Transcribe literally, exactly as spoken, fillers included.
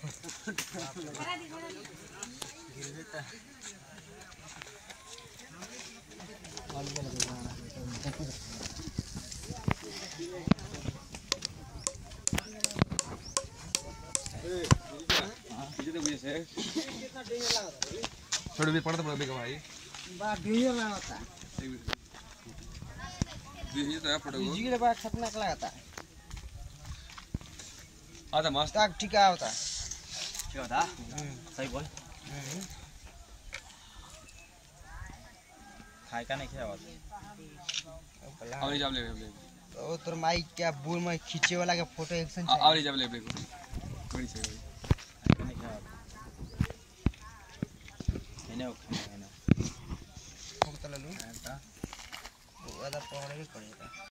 थोड़ी भी पढ़ते पढ़ते भाई बात डेंजर लगाता है ये तो है फोटो जी के बाद खतरनाक लगाता है आधा मस्त ताक टिका होता क्या होता सही बोल खाए का नहीं खाया होता और जब ले ले तो तोर माइक क्या बुल में खींचे वाला के फोटो एक्शन चाहिए और जब ले ले को बड़ी चाहिए नहीं खाया होता इन्हें खाना है ना फोटो ले लूं ऐसा वो वाला पकड़ के पड़ेगा